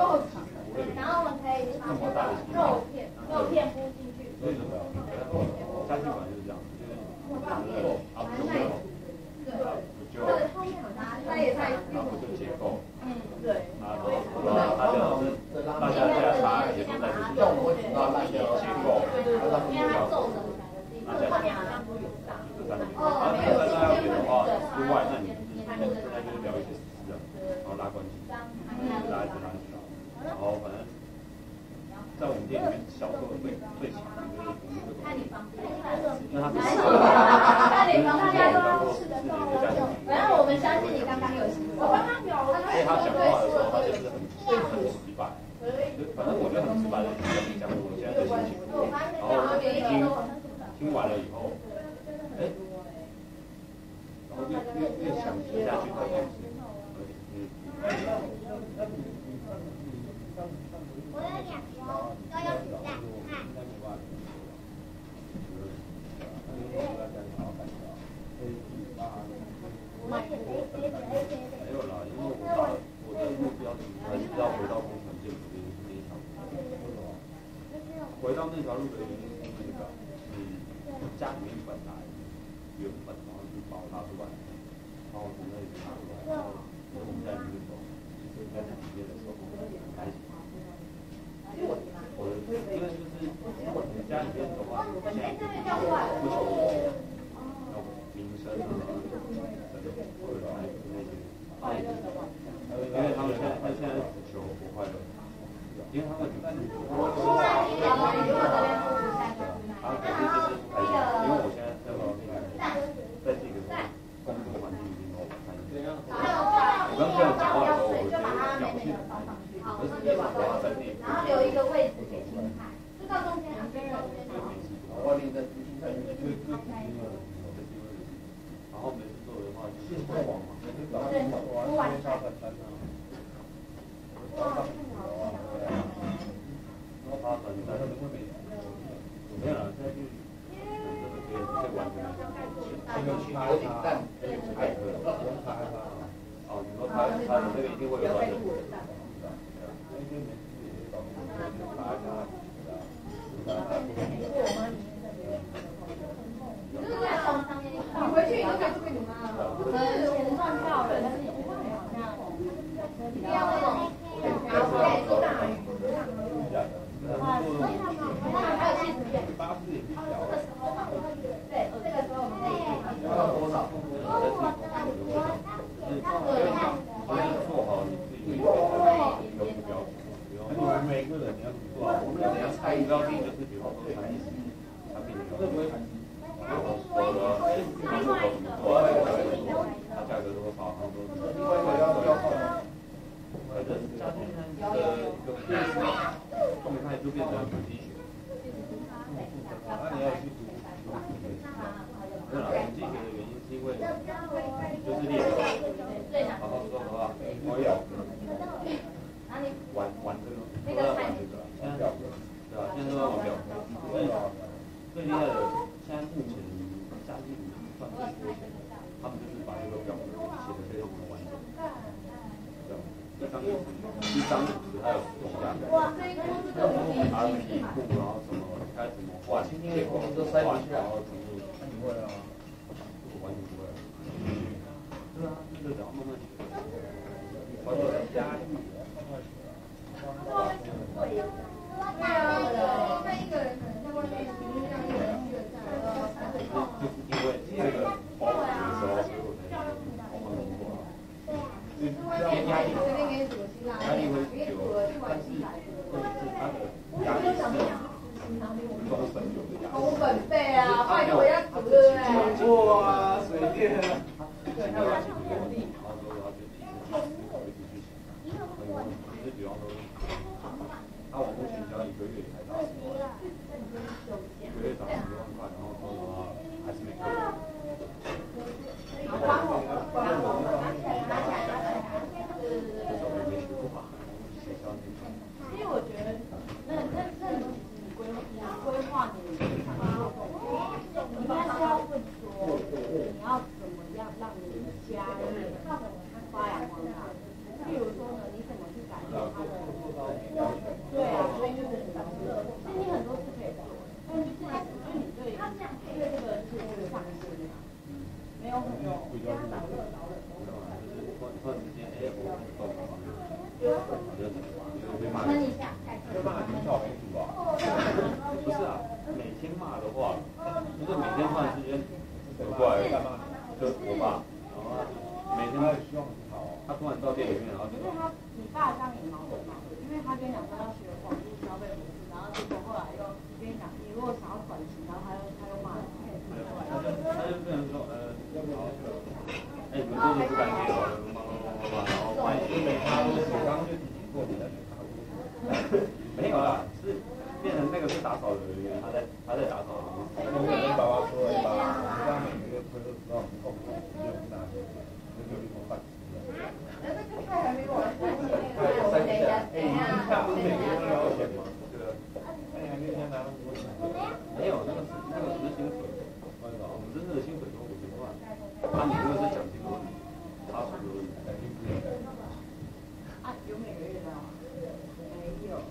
够长，然后我们可以把那个肉片铺进去。 所以家庭馆就是这样，就是它也在结构， 对， 它就是大家在查也都在这些结构， 因为它皱的， 那在要演的话，之外，那你现在就是聊一些私人，然后拉关系，拉一拉，然后反正在我们店里面销售最强的就是我们会那他们看你方家反正我们相信你刚刚有心，我刚刚有， 所以他讲话的时候，他就是很直白，反正我就很直白的讲我现在的心情，然后听完了以后，然后越想下去的东西， 我有2个，都有子弹，看。 没有啦，因为我的目标还是要回到工程建筑那一条路。回到那条路的原因是那个，家里面本来原本然后去包它出来，然后从那里拿出来，然后我们在那边走，就是在里面的时候开始。我的因为就是家里面的话，现在不求名声啊，或者那些，因为他们现在只求不快乐，因为他们只是因为我现在在这个工作环境里面，我跟客人讲话的时候，我觉得表现就是一把花在内， 然后留一个位置给青菜，就到中间啊， 然后每次做的话就是过往嘛， 不完全。 没有了，现在就可以完成。哦，你说他的这个一定会有完成。 你回去以后可以做给你妈了。可是我赚到了，但是也好像一定要那种，然后可以做大鱼。还有气质片。对，这个时候我们可以。 做好你自己的一个目标。每个人你要做好，我们要猜目标定就是比方说产品的标准。我的入口怎么做？它价格多少？然后可能家庭的一个状态就变成很低血。那你要去读。没有啦，很低血的原因是因为就是猎头，然后说的话，我有玩这个，都在玩这个，现在对吧？现在都在玩表格，所以最厉害的现在目前家庭赚最多钱，他们就是把这个表格写的非常的完整，一张50还有10种价格，RP 库，然后什么该怎么换，结果都塞进去，然后全部。那你会啊？我完全不会。对啊，这个只要慢慢学。包括压力。 对啊，那一个人可能在外面平均上一个人去了就是因为这个包的时候，所以我才我们能做。压力会有，但是它的压力是中等有的压力。 红本费啊，拜托我要煮了哎。 做啊，随便啊。对，还有然后说要去一直去想，就是比方说，他网络成交1个月才到10万，1个月涨10万块，然后说的话还是没够。 因为我觉得那你规划你的产品，你应该是要问说你要怎么样让你的家业发扬光大。譬如说呢，你怎么去改变它的闷一下。 不是啊，每天骂的话，如果每天突然之间过来就我爸，然后他每天他突然到店里面，然后就。 你爸这样也矛盾嘛？因为他跟你讲说要学网络消费模式，然后结果后来又跟你讲，你如果想要转型，然后他又骂你。 他就变成说你们都是不干净的，然后万一没他，我刚刚就提醒过你了。没有啦，是变成那个是打扫的人员，他在打扫。我跟爸爸说，爸爸，你这样每个月亏20万，不够，你就不拿钱，就给我一口饭吃。 那这个菜还没我来付钱， 等一下，你看不是每个月都要钱吗？对啊。那你还可以先拿那么多钱？没有，那个只是薪水，我们真正的薪水都5000万，你那个是奖金而已，差不多而已。 有每个月的吗？没有。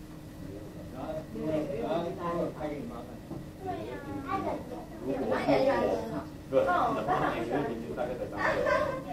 然后还给你麻烦。对呀。如果对，每个月平均大概才3个月。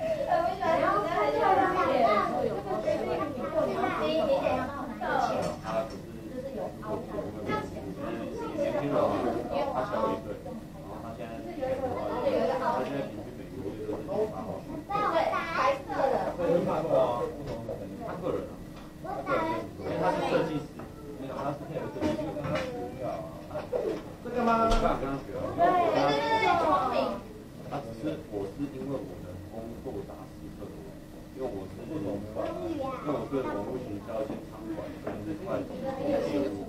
他小我1岁，然后他现在平均每个月都是8号。 白色的。 他个人因为他是设计师，没有他是配合设计师，跟他学要这个吗？我刚跟他学他只是我是因为我的工作打湿特多，因为我是网络行销兼仓管，甚至会计业务。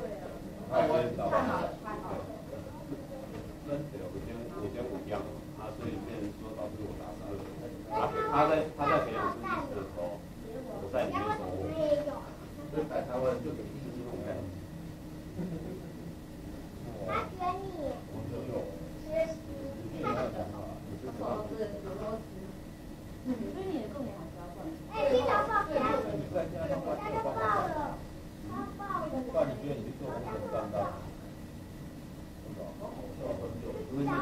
我跟我一样，所以变成说导致我打湿特。他在培养设计师的时候，我在里面收获。所以在台湾就给这种概念。 他选你。 所以你的重点还是要赚钱。 哎，听到报价，他都报了，他报了。 不然你觉得你去做工作赚到？因为你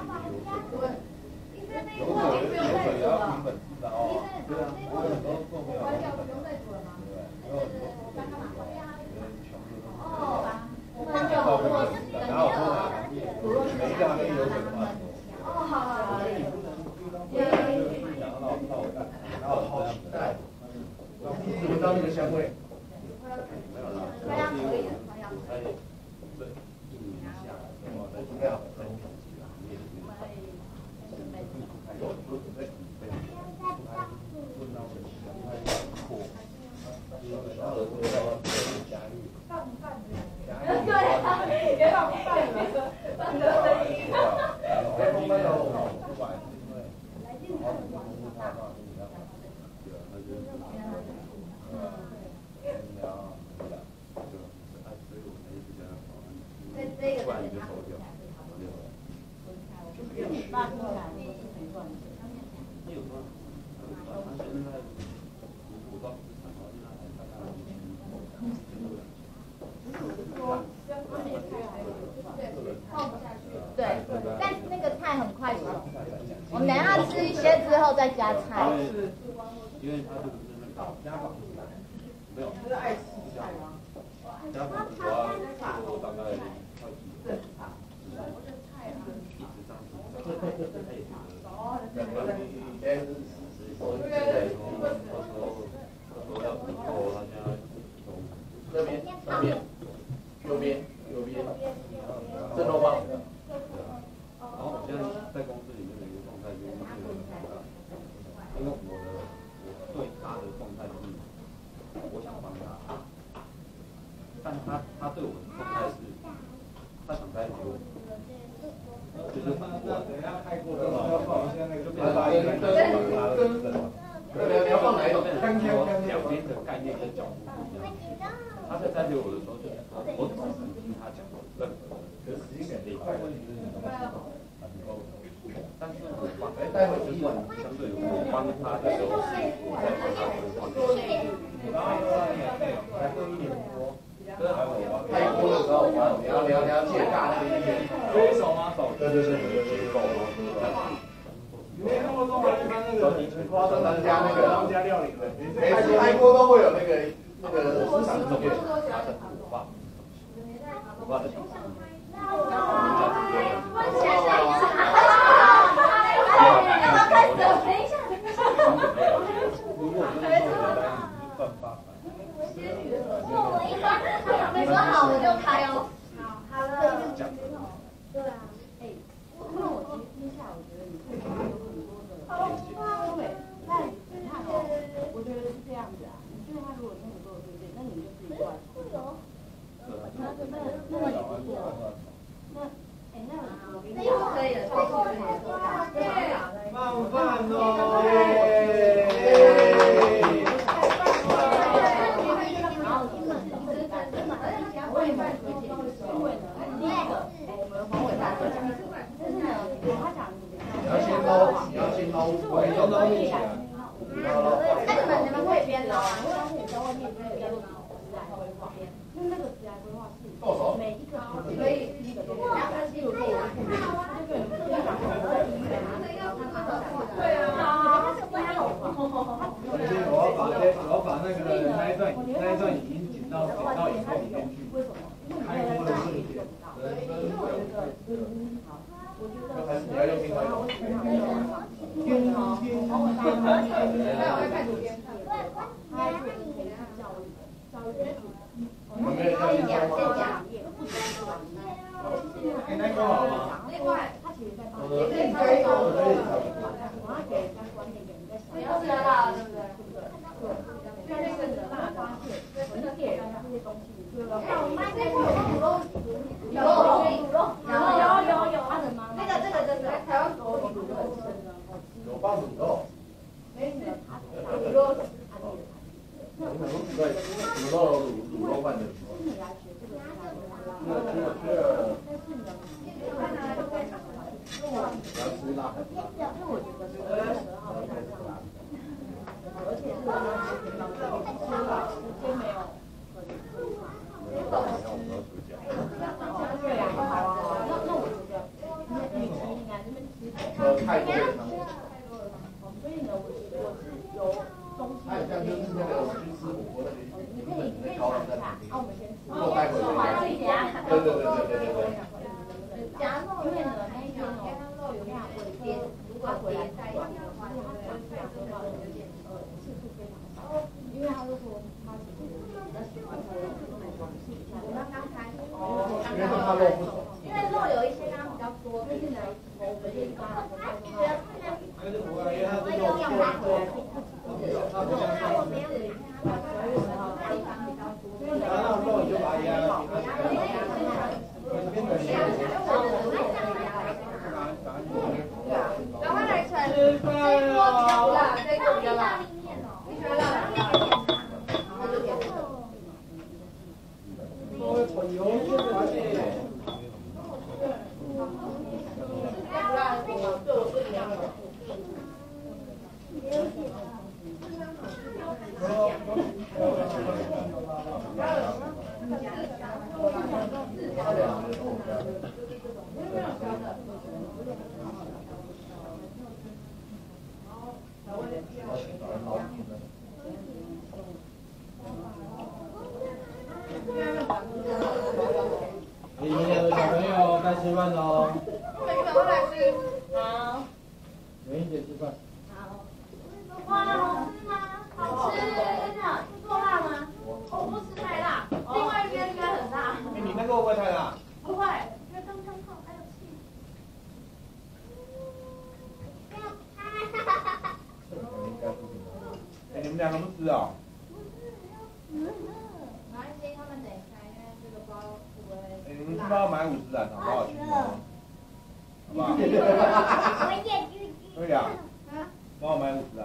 有水也要凭本事的哦。对啊，我很多做不了。对不对？然后然后每一个行业有水的话，所以你不能就是想要然后好期待，你怎么知道那个香味？没有啦，主要是因为我在这1年以下，我在这样在品质行业里面，我准备准备，问到我扩，然后我要加入。 对啊，也放饭了，放的声音。 不管是因为好几个公司他到你那，对啊，那就是你要对啊，所以我们一直在那不然你就收掉。 就是你爸听起来都是没赚钱。 他有赚，他现在我到市场，然后现在还大概对，但是那个菜很快熟，我们等下吃一些之后再加菜。 因为他就是那个家访，没有，就是爱吃菜吗？家访主要我大概快1年，一直这边，右边，正后方。然后我现在在公司里面的一个状态就是，因为我对他的状态是，我想帮他，但他对我的状态是，他想栽培我，就是反过来。等一下开过了，就变成你要放哪一种？两边的概念跟角度不一样。他在栽培我的时候，就是我只是听他讲任何的，可是实际上这一块问题就是你能够，但是我帮，待会就是相对我帮他的时候，我在帮他规划。然后才过1年多，泰国的时候，你要借大那个推手吗？手，对，结构吗？没那么多嘛，一般那个夸张加那个加料理的，每次泰国都会有那个那个市场中间拿着我爸的想法。 你说好我就开哦。 好了。对啊。因为我其实听下来，我觉得你会有很多的对，但你看哦，我觉得是这样子啊。你觉得他如果真的做的对不对，那你就自己过来说。那也不错。那我给你讲，可以了， 放饭喽！ 我也蛮推荐，因为呢，第一个，我们黄伟大哥讲，就是呢，他讲你要先捞，你要先捞，我先捞一起来。 那你们可以边捞啊， 因为当时你在外面没有要做职涯规划，因为那个职涯规划是每一个可以第一个都可以，然后他是有做完，他就跟你分享很多的医院啊，对啊， 我要把那个那一段语音剪到以后里面去。 为什么？因为你在大学用不到，所以我觉得，好，我觉得你要用另外一种。 那个好吗？ 另外，他其实在帮也可以推广，我要给人家观念，给人家想法，对不对？对，那个的大发现，我就给人家这些东西，对吧？有，他的妈妈，这个真的，台湾狗卤肉很深的， 有放卤肉。 没什么，他卤肉是他的。 对，卤肉饭的。 你来学这个是吧？ 但是呢，要吃辣的。 因为我觉得是12号非常这样，而且是时间没有很长。对啊，那我觉得，与其你来这边吃， 太多了。 所以呢，我是有东西。 这样就是那个我去吃火锅那里。 你可以想一下，我们先吃。 我带回来。对。 夹肉，因为呢那一天哦，有那样我的爹，他回来在的话，他讲出来说话有点次数非常少，因为他就说他其实比较喜欢喝我刚刚开， 因为他肉不熟， 因为肉有一些刚刚比较多， 但是呢，我们这一家人那个我感觉他这种然后肉你就把它压到赶快来吃， 吃饭了。 这个比较辣，你喜欢辣的？ 我炒油这个东西。明天的小朋友该吃饭喽。 好。 美英姐吃饭。 好。哇，好吃吗？好吃，真的。够辣吗？我不吃太辣，另外一边应该很辣。 你那个会不会太辣？ 不会，因为刚刚好还有气。 你们两个不吃啊？ 没关系，他们等一下，因为这个包不会。 你们是不是要买50啊？好不好吃哦？好不好？对呀。帮我买50啊。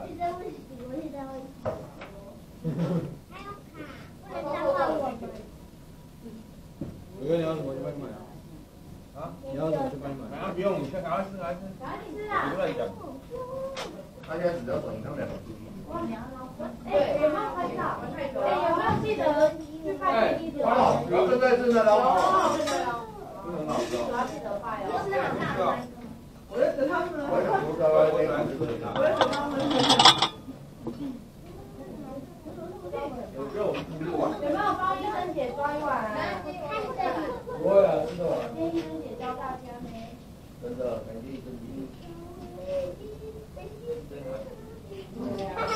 伟哥，你要什么去帮你买啊？啊？你要什么去帮你买？啊，不用，你先赶快吃，赶快吃。你不乱讲。 他现在只要等他们两个出去。 对，有没有拍照？有没有记得去拍第一集？ 然后正在吃呢，然后。 这很好吃哦。 要记得拍哦。是很大的。 我在等他们。我在等他们。我觉得我们有没有帮医生姐抓一碗啊？ 不会啊，真的。 今天医生姐教大家呢。 真的，感谢医生姐。 对啊，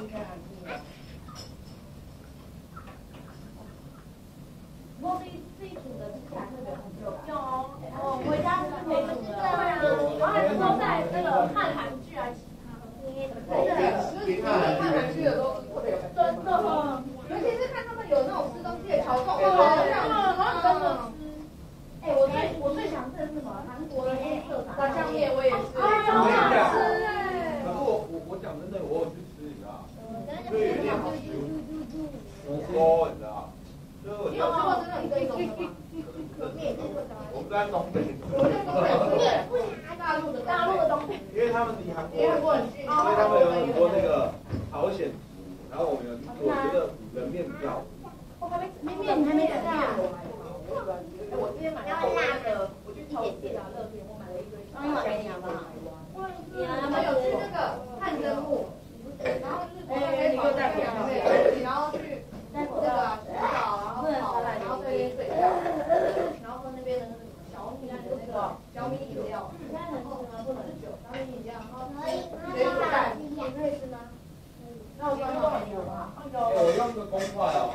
不过自己煮的吃起来特别很久。有哦，回家是没煮的。对啊，我还有时候在那个看韩剧啊，其他的。 对，看韩剧的都特别有感觉。 真的， 尤其是看他们有那种吃东西的桥段， 真的吃。哎，我最想吃的是什么？韩国的那个炸酱面，我也是。哎，好想吃哎！ 可是我讲真的，我有去吃，你知道？所以有点好吃。多，你知道？就是我。 你有吃过真的很正宗的吗？ 我们在东北。 我在东北，大陆的东北。 因为他们离韩国很近，所以他们有很多那个朝鲜族，然后我觉得人面比较。 面还没吃啊。 我今天买了那个，我去超市啊，乐天，我买了一堆。 给你好不好？ 他们有吃那个汗蒸木，然后就是在那边保在然后去那个洗澡，然后跑，然后在那边睡觉，然后喝那边的那个小米的那个小米饮料，现在能吃吗？不能酒，小米饮料，然后水煮蛋，你可以吃吗？那我刚刚给你好不好？ 我用个公筷哦。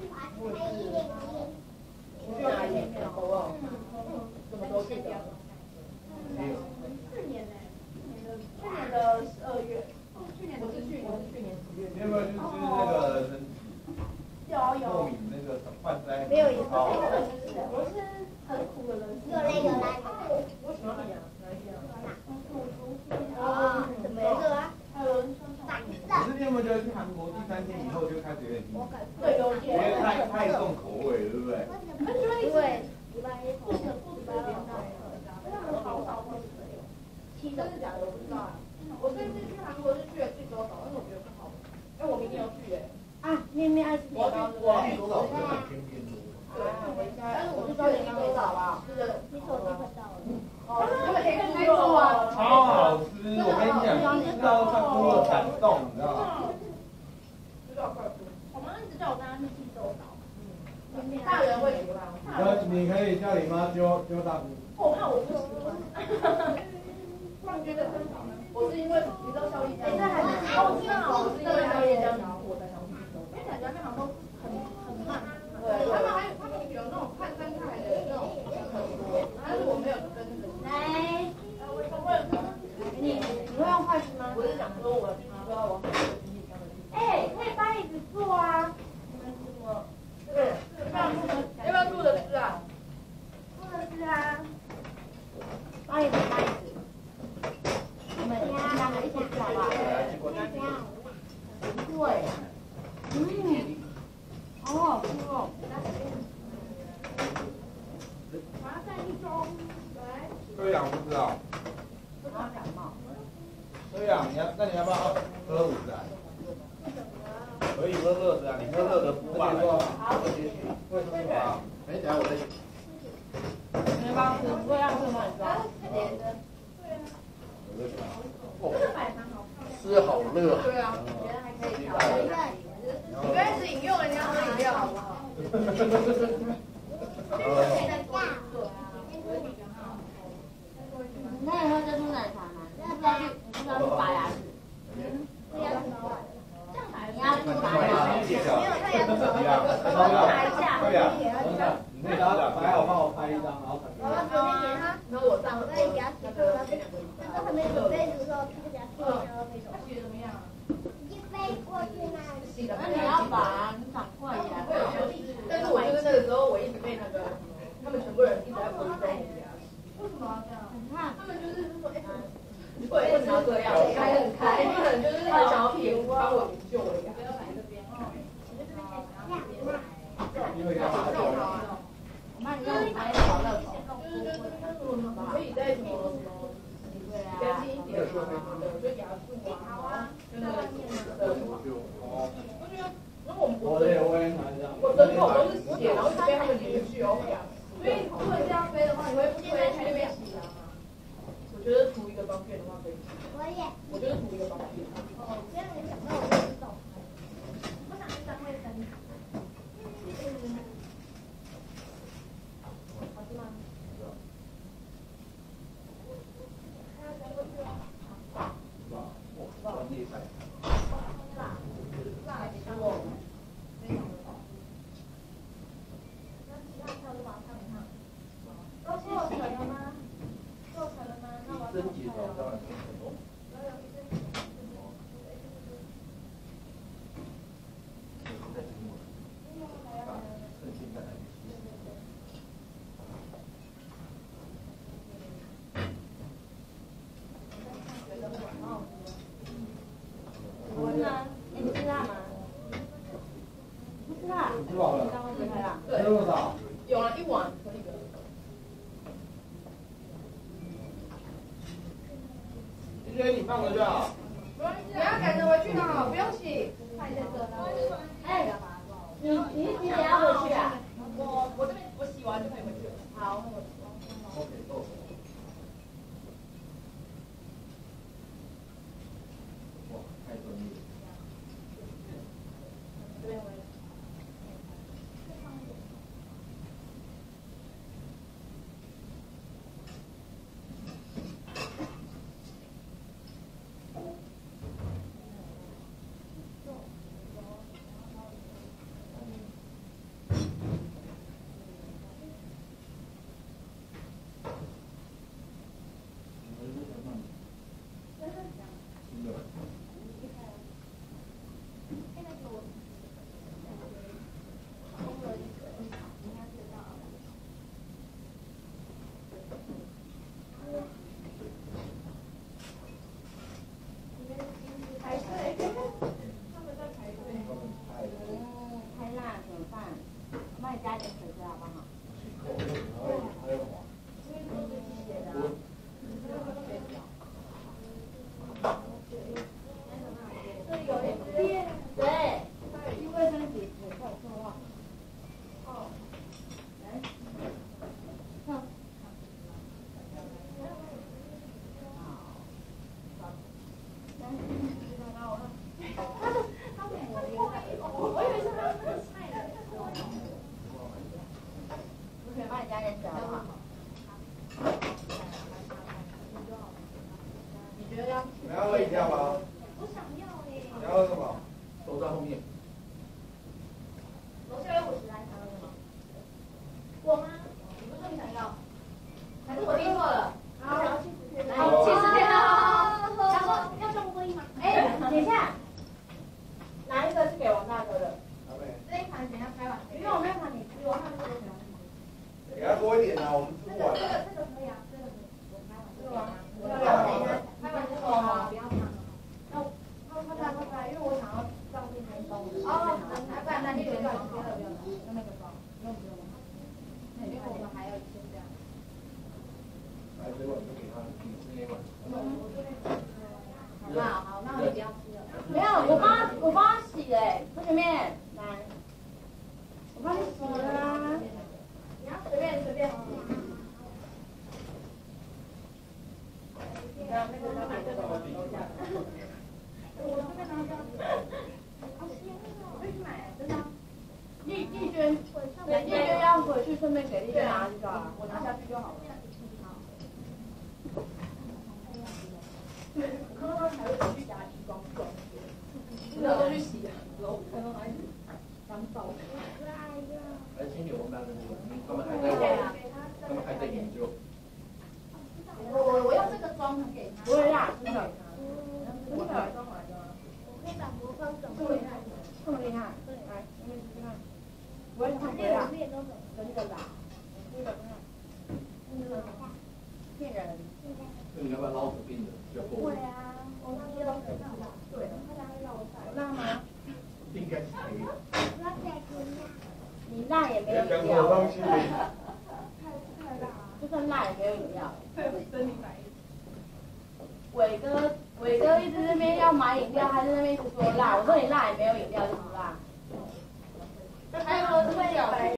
去哪里？什么时候去的？去年的12月。我是去年10月。 你有没有去吃那个人？ 有。 糯米那个拌在。 没有也是。我是很苦的人。有来。我喜欢哪一家？啊？什么颜色啊？ 可是你有没有觉得去韩国第3天以后就开始有点腻？ 对，有点。 因为太重口味，对不对？ 对。真的假的？我不知道啊。我这次去韩国是去了济州岛，但是我觉得不好玩。因为我明天要去哎。 啊，面爱吃我济州岛真的很偏僻。 对，但是我是说济州岛啊，是的，你手机快到了。他们可以开住啊。 超好吃，我跟你讲，吃到快哭了，感动，你知道吗？ 知道快哭。 我妈一直叫我跟她去济州岛。 大人会喜欢。 你可以叫你妈揪大姑。 我怕我不喜欢。突然觉得很好。我是因为你知道小李家。这还是我知道，我是因为小李家，然后我才想去济州岛。因为感觉那航空很慢。对，他们有那种看山看海的那种很多，但是我没有跟那个。来，我你会用筷子吗？我是想说我不知道我。 哎，可以搬椅子坐啊。 你们吃什么？这个要不要录着吃啊？ 录着吃啊。搬椅子。我们2个一起吃好不好？对。好好吃哦。我要再一盅。 对呀，不知道。 不常感冒。 对呀，你要不要喝5支啊？可以喝热的啊，你喝热的补吧。好。为什么啊？等下我再。 没办法，不会让吃吗？你知道？ 吃好热。 对啊，别人还可以调一下。你不要一直引诱人家喝饮料好不好？ 那你会珍珠奶茶吗？不知道去拔牙齿。你要去拔牙齿？ 没有，他牙齿怎么样？ 拔一下。 对呀，真的。你那张摆好，帮我拍一张，然后传给我。 我准备给他。然后我上。 我在牙齿上，他还没准备的时候，这个牙齿就要飞走。 洗怎么样？ 已经飞过去那里。 那你要拔，你赶快呀。 但是我就是那个时候，我一直被那个他们全部人一直在围攻我的牙齿。为什么要这样？他们就是说，哎，为什么要这样？开很开，他们就是很想要屁股帮我救我的牙。不要来这边哦。 因为要拔掉。 我妈你让我拍好热狗。 可以在什么干净一点的，就牙柱啊，就那个的。我觉得，因为我的口都是血，然后就被他们连续哦。所以如果这样飞的话，你会不会去那边洗牙吗？我觉得涂一个方片的话可以。我觉得涂一个方片。 哦，这样你想到我就知道。 我想去当卫生纸。 啊？ 对， 吃那么少？ 有了1碗可以的。 你觉得你放了就好。 你要赶着回去呢，不用洗。 哎，你几点要回去啊？ 我这边我洗完就可以回去了。 好。 哇，太专业了。 这边我也。 你要喝饮料吗？ 我想要诶。 你要喝什么？都在后面。 楼下有50来条的吗？我吗？你不是说你想要？还是我听错了？好，来70天哦。然后要中规吗？ 哎，等一下，哪一个是给王大哥的？ 这一盘等下开完。 因为我那盘你吃，我看这个给他多一点啊，我们吃不完。 这个可以啊，这个我开完。 这个吗？ 对啊，等一下开完之后不要烫了。 他，因为我想要放进冰冻的。 哦，那你留着，不要那个包，不用。因为我们还要先这样。 来，这碗就给他，你吃那碗。 好不好？好，那我不要吃了。 没有，我帮他洗嘞，同学们，来，我帮你洗了啦。 你要随便。 那个他买这个楼下。 我这边拿着。好香哦！我去买，真的。 丽娟要回去，顺便给丽娟拿去就好了。 我拿下去就好了。我看到他还会回去家里装装，真的都去洗了，然后看到他一直干燥。 来，请你我们班的那个，他们还在研究。 我用这个装给他。 不会辣，真的。 真的装完了。 我可以把魔方转这么厉害，这么厉害，来，你们试试看。不会太不会辣，真的啦，真的骗人。 那你要不要捞个冰的？比较够。 会啊，我那边都很辣。对，他家要我辣吗？ 应该是可以的。 我要再吃辣。 你辣也没有饮料。太辣。就算辣也没有饮料。 真你买。 伟哥一直那边要买饮料，还在那边一直说辣。我说你辣也没有饮料就不辣。 还有这个小白。